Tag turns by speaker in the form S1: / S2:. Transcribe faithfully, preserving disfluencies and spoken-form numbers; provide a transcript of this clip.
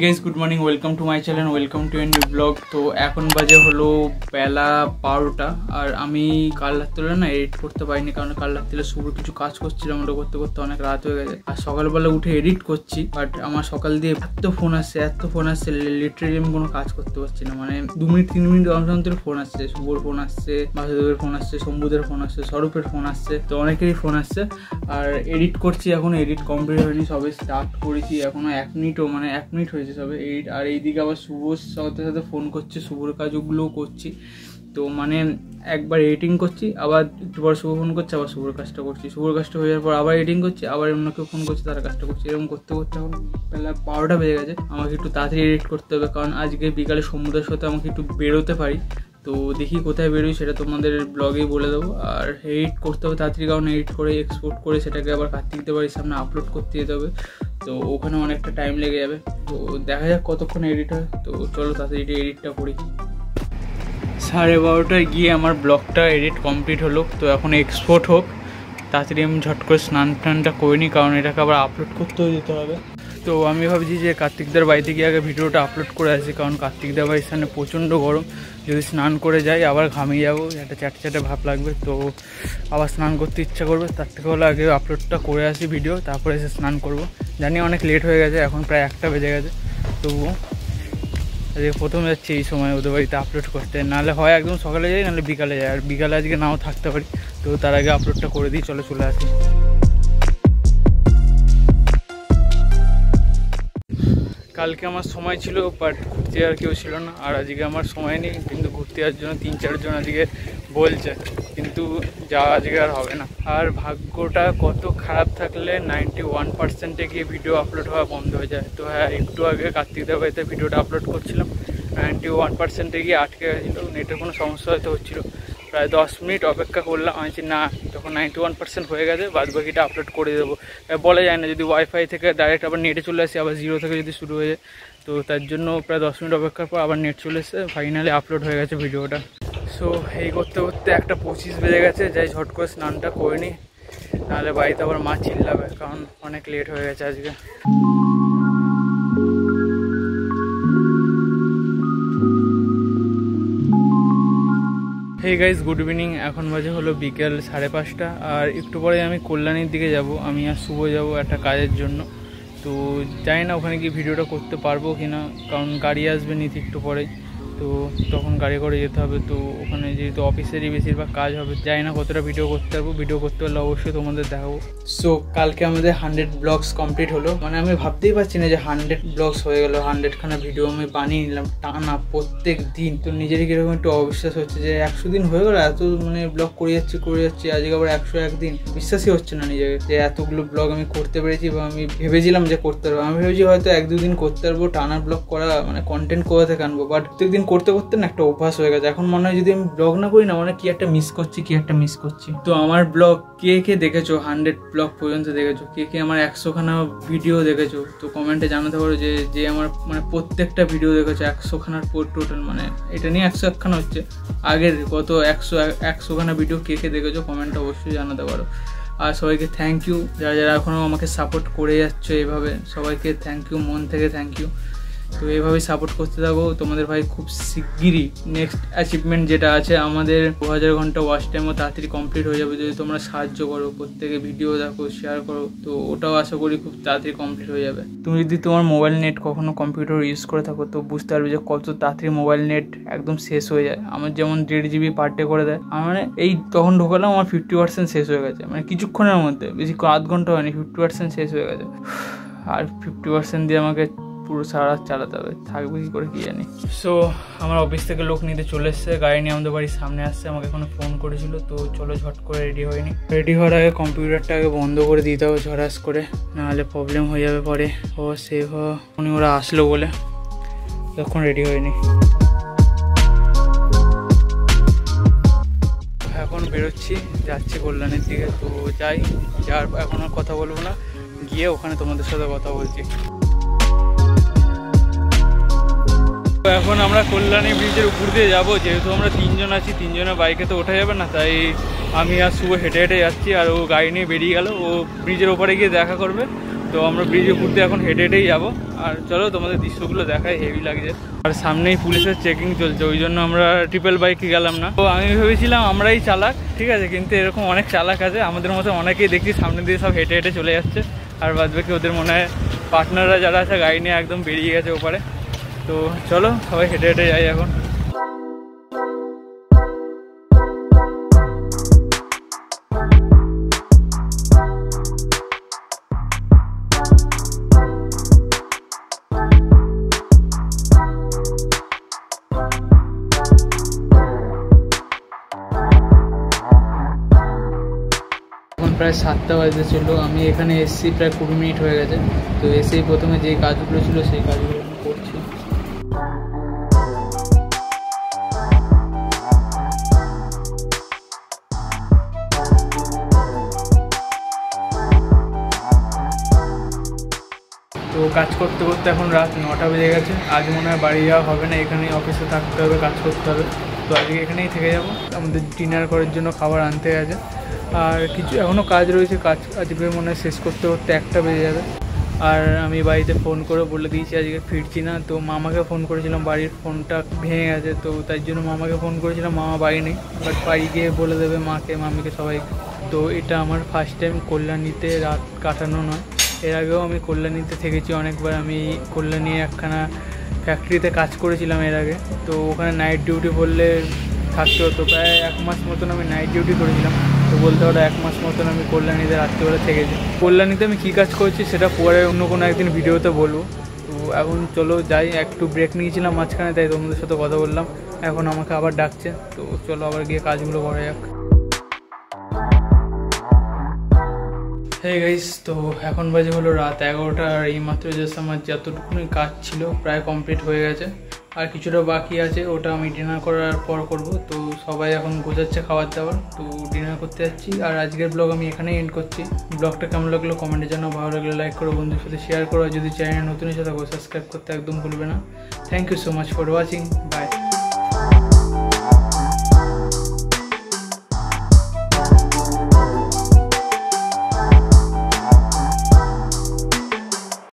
S1: Guys good morning, welcome to my channel, welcome to a new blog. তো এখন বাজে হলো বেলা বারোটা, আর আমি কাল রাত্রে না এডিট করতে পারিনি, কারণ কাল রাত্রে শুভ কিছু কাজ করছিলাম, ওটা করতে করতে অনেক রাত হয়ে গেছে। আর সকালবেলা উঠে এডিট করছি, বাট আমার সকাল দিয়ে এত ফোন আসছে এত ফোন আসছে লিটারেলি আমি কোনো কাজ করতে পারছি না। মানে দু মিনিট তিন মিনিট অন্তর অন্তর ফোন আসছে, শুভর ফোন আসছে, বাসুদেবের ফোন আসছে, শম্ভুদের ফোন আসছে, স্বরূপের ফোন আসছে, তো অনেকেরই ফোন আসছে। আর এডিট করছি, এখনো এডিট কমপ্লিট হয়নি, সবে স্টার্ট করেছি, এখনো এক মিনিটও মানে এক মিনিট হয়েছে সবে এডিট। আর এইদিকে আবার শুভর সাথে সাথে ফোন করছে, শুভর কাজগুলোও করছি। তো মানে একবার এডিটিং করছি, আবার একটু পর শুভ ফোন করছে, আবার শুভর কাজটা করছি, শুভর কাজটা হয়ে যাওয়ার পর আবার এডিটিং করছি, আবার অন্য কেউ ফোন করছে, তার কাজটা করছি। এরকম করতে করতে এখন বেলা বারোটা বেজে গেছে। আমাকে একটু তাড়াতাড়ি এডিট করতে হবে, কারণ আজকে বিকালে সমুদ্রের সাথে আমাকে একটু বেরোতে পারি। তো দেখি কোথায় বেরোই সেটা তোমাদের ব্লগেই বলে দেবো। আর এডিট করতে হবে তাড়াতাড়ি, কারণ এডিট করে এক্সপোর্ট করে সেটাকে আবার কার্তিক দেওয়ার সামনে আপলোড করতে যেতে হবে, তো ওখানে অনেকটা টাইম লেগে যাবে। তো দেখা যাক কতক্ষণ এডিট হয়। তো চলো তাড়াতাড়ি এডিটটা করি। সাড়ে বারোটায় গিয়ে আমার ব্লগটা এডিট কমপ্লিট হলো, তো এখন এক্সপোর্ট হোক। তাড়াতাড়ি আমি ঝট করে স্নান টানটা করে নিই, কারণ এটাকে আবার আপলোড করতেও যেতে হবে। তো আমি ভাবছি যে কার্তিকদার বাড়িতে গিয়ে আগে ভিডিওটা আপলোড করে আসি, কারণ কার্তিকদার বাড়ির সামনে প্রচণ্ড গরম। যদি স্নান করে যাই আবার ঘামিয়ে যাবো, একটা চ্যাটে চ্যাটে ভাব লাগবে, তো আবার স্নান করতে ইচ্ছা করবে। তার থেকে হলো আগে আপলোডটা করে আসি ভিডিও, তারপরে এসে স্নান করব। জানি অনেক লেট হয়ে গেছে, এখন প্রায় একটা বেজে গেছে, তবুও আজকে প্রথম যাচ্ছি এই সময় ওদের বাড়িতে আপলোড করতে। নাহলে হয় একদম সকালে যাই, নাহলে বিকালে যাই, আর বিকালে আজকে নাও থাকতে পারি। তো তার আগে আপলোডটা করে দিই, চলো চলে আসি। কালকে আমার সময় ছিল, বাট ঘুরতে আর কেউ ছিল না, আর আজকে আমার সময় নেই, কিন্তু ঘুরতে যাওয়ার জন্য তিন চারজন আজকে বলছে, কিন্তু যাওয়া আজকে আর হবে না। আর ভাগ্যটা কত খারাপ থাকলে নাইনটি ওয়ান পার্সেন্টে গিয়ে ভিডিও আপলোড হওয়া বন্ধ হয়ে যায়। তো হ্যাঁ, একটু আগে কার্তিকদের বাড়িতে ভিডিওটা আপলোড করছিলাম, নাইনটি ওয়ান পার্সেন্টে গিয়ে আটকে গেছিলো, নেটের কোনো সমস্যা হয়তো হচ্ছিলো। প্রায় দশ মিনিট অপেক্ষা করলাম, আমি না তখন নাইনটি ওয়ান পার্সেন্ট হয়ে গেছে, বাদ বাকিটা আপলোড করে দেবো। বলা যায় না, যদি ওয়াইফাই থেকে ডাইরেক্ট আবার নেটে চলে আসে, আবার জিরো থেকে যদি শুরু হয়ে যায়, তো তার জন্য প্রায় দশ মিনিট অপেক্ষার পর আবার নেট চলে এসে ফাইনালি আপলোড হয়ে গেছে ভিডিওটা। সো এই করতে করতে একটা পঁচিশ বেজে গেছে, যাই ঝট করে স্নানটা করে নিই, নাহলে বাড়িতে আবার মা চিল্লাবে, কারণ অনেক লেট হয়ে গেছে আজকে। হেই গাইজ গুড ইভিনিং, এখন বাজে হলো বিকেল সাড়ে পাঁচটা। আর একটু পরে আমি কল্যাণীর দিকে যাব, আমি আর শুভ যাব একটা কাজের জন্য। তো জানি না ওখানে গিয়ে ভিডিওটা করতে পারবো কি না, কারণ গাড়ি আসবে নিতে একটু পরেই, তো তখন গাড়ি করে যেতে হবে। তো ওখানে যেহেতু অফিসেরই বেশিরভাগ কাজ হবে, জানি না কতটা ভিডিও করতে পারবো। ভিডিও করতে পারলে অবশ্যই তোমাদের দেখাবো। সো কালকে আমাদের হান্ড্রেড ব্লগস কমপ্লিট হলো, মানে আমি ভাবতেই পারছি না যে হান্ড্রেড ব্লগস হয়ে গেলো, হান্ড্রেডখানা ভিডিও আমি বানিয়ে নিলাম টানা প্রত্যেক দিন। তো নিজেরই কীরকম একটু অবিশ্বাস হচ্ছে যে একশো দিন হয়ে গেলো, এত মানে ব্লগ করে যাচ্ছি করে যাচ্ছি আজকে আবার একশো একদিন। বিশ্বাসই হচ্ছে না নিজেকে যে এতগুলো ব্লগ আমি করতে পেরেছি, বা আমি ভেবেছিলাম যে করতে পারবো। আমি ভেবেছি হয়তো এক দুদিন করতে পারবো, টানা ব্লগ করা মানে কন্টেন্ট কোথা থেকে আনবো, বাট প্রত্যেকদিন করতে করতে না একটা অভ্যাস হয়ে গেছে। এখন মনে হয় যদি আমি ব্লগ না করি না, মানে কি একটা মিস করছি কি একটা মিস করছি। তো আমার ব্লগ কে কে দেখেছো, হান্ড্রেড ব্লগ পর্যন্ত দেখেছো, কে কে আমার একশোখানা ভিডিও দেখেছো, তো কমেন্টে জানাতে পারো যে যে আমার মানে প্রত্যেকটা ভিডিও দেখেছো একশোখানার পর টোটাল, মানে এটা নিয়ে একশো একখানা হচ্ছে, আগের গত একশো একশোখানা ভিডিও কে কে দেখেছো কমেন্টে অবশ্যই জানাতে পারো। আর সবাইকে থ্যাংক ইউ, যারা যারা এখনও আমাকে সাপোর্ট করে যাচ্ছ এইভাবে, সবাইকে থ্যাংক ইউ, মন থেকে থ্যাংক ইউ। তো এইভাবেই সাপোর্ট করতে থাকো, তোমাদের ভাই খুব শিগগিরই নেক্সট অ্যাচিভমেন্ট যেটা আছে আমাদের দু হাজার ঘন্টা ওয়াচ টাইমও তাড়াতাড়ি কমপ্লিট হয়ে যাবে, যদি তোমরা সাহায্য করো, প্রত্যেকে ভিডিও দেখো, শেয়ার করো, তো ওটাও আশা করি খুব তাড়াতাড়ি কমপ্লিট হয়ে যাবে। তুমি যদি তোমার মোবাইল নেট কখনো কম্পিউটার ইউজ করে থাকো, তো বুঝতে পারবে যে কত তাড়াতাড়ি মোবাইল নেট একদম শেষ হয়ে যায়। আমার যেমন দেড় জিবি পার ডে করে দেয়, আমার মানে এই তখন ঢোকালাম আমার ফিফটি পার্সেন্ট শেষ হয়ে গেছে, মানে কিছুক্ষণের মধ্যে, বেশি আধ ঘন্টা হয়নি, ফিফটি পার্সেন্ট শেষ হয়ে গেছে। আর ফিফটি পার্সেন্ট দিয়ে আমাকে পুরো সারা রাত চালাতে হবে, থাকবে কী করে কি জানি। সো আমার অফিস থেকে লোক নিতে চলে এসছে, গাড়ি নিয়ে আমাদের বাড়ির সামনে আসছে, আমাকে এখনো ফোন করেছিল। তো চলো ঝট করে রেডি হয়নি, রেডি হওয়ার আগে কম্পিউটারটা আগে বন্ধ করে দিতে হবে ঝরাস করে, নাহলে প্রবলেম হয়ে যাবে পরে। ও সেভ হওয়া উনি ওরা আসলো বলে তখন রেডি হয়নি। এখন বেরোচ্ছি, যাচ্ছি কল্যাণের দিকে। তো যাই, যার এখন আর কথা বলবো না, গিয়ে ওখানে তোমাদের সাথে কথা বলছি। এখন আমরা কল্যাণী ব্রিজের উপর দিয়ে যাবো, যেহেতু আমরা তিনজন আছি, তিনজনের বাইকে তো ওঠা যাবে না, তাই আমি আর শুভ হেঁটে হেঁটে যাচ্ছি, আর ও গাড়ি নিয়ে বেরিয়ে গেল, ও ব্রিজের ওপারে গিয়ে দেখা করবে, তো আমরা ব্রিজ উপর দিয়ে এখন হেঁটে হেঁটেই যাবো। আর চলো তোমাদের দৃশ্যগুলো দেখাই, হেভি লাগছে। আর সামনেই পুলিশের চেকিং চলছে, ওই জন্য আমরা ট্রিপল বাইকে গেলাম না। তো আমি ভেবেছিলাম আমরাই চালাক, ঠিক আছে, কিন্তু এরকম অনেক চালাক আছে আমাদের মতো, অনেকেই দেখছি সামনে দিয়ে সব হেঁটে হেঁটে চলে যাচ্ছে। আর বাদ বাকি ওদের মনে হয় পার্টনাররা যারা আছে গাড়ি নিয়ে একদম বেরিয়ে গেছে ওপারে। তো চলো সবাই হেঁটে হেঁটে যাই এখন। প্রায় সাতটা বাজতে ছিল, আমি এখানে এসছি প্রায় কুড়ি মিনিট হয়ে গেছে। তো এসেই প্রথমে যে কাজগুলো ছিল সেই কাজগুলো আমি করছি। তো কাজ করতে করতে এখন রাত নটা বেজে গেছে। আজ মনে হয় বাড়ি যাওয়া হবে না, এখানেই অফিসে থাকতে হবে, কাজ করতে হবে। তো আজকে এখানেই থেকে যাব, আমাদের ডিনার করার জন্য খাবার আনতে গেছে। আর কিছু এখনও কাজ রয়েছে, কাজ আজকে মনে হয় শেষ করতে করতে একটা বেজে যাবে। আর আমি বাড়িতে ফোন করে বলে দিয়েছি আজকে ফিরছি না। তো মামাকে ফোন করেছিলাম, বাড়ির ফোনটা ভেঙে গেছে, তো তাই জন্য মামাকে ফোন করেছিলাম, মামা বাড়ি নেই, বাট বাড়ি গিয়ে বলে দেবে মাকে, মামিকে, সবাইকে। তো এটা আমার ফার্স্ট টাইম কল্যাণীতে রাত কাটানো নয়, এর আগেও আমি কল্যাণীতে থেকেছি অনেকবার। আমি কল্যাণী একখানা ফ্যাক্টরিতে কাজ করেছিলাম এর আগে, তো ওখানে নাইট ডিউটি বললে থাকতে হতো। প্রায় এক মাস মতন আমি নাইট ডিউটি করেছিলাম, তো বলতে পারো এক মাস মতন আমি কল্যাণীতে রাত্রিবেলা থেকেছি। কল্যাণীতে আমি কী কাজ করছি সেটা পরে অন্য কোনো একদিন ভিডিওতে বলবো। তো এখন চলো যাই, একটু ব্রেক নিয়েছিলাম মাঝখানে, তাই তোমাদের সাথে কথা বললাম। এখন আমাকে আবার ডাকছে, তো চলো আবার গিয়ে কাজগুলো করা যাক। হ্যাঁ গাইস, তো এখন বাজে হলো রাত এগারোটা। আর এইমাত্র জাস্ট আমার যতটুকুনি কাজ ছিল প্রায় কমপ্লিট হয়ে গেছে, আর কিছুটা বাকি আছে, ওটা আমি ডিনার করার পর করব। তো সবাই এখন গোছাচ্ছে খাবার দাবার, তো ডিনার করতে যাচ্ছি। আর আজকের ব্লগ আমি এখানেই এন্ড করছি। ব্লগটা কেমন লাগলো কমেন্টে জানাও, ভালো লাগলে লাইক করো, বন্ধুর সাথে শেয়ার করো, যদি চ্যানেল নতুন এসে থাকো সাবস্ক্রাইব করতে একদম ভুলবে না। Thank you so much for watching, by.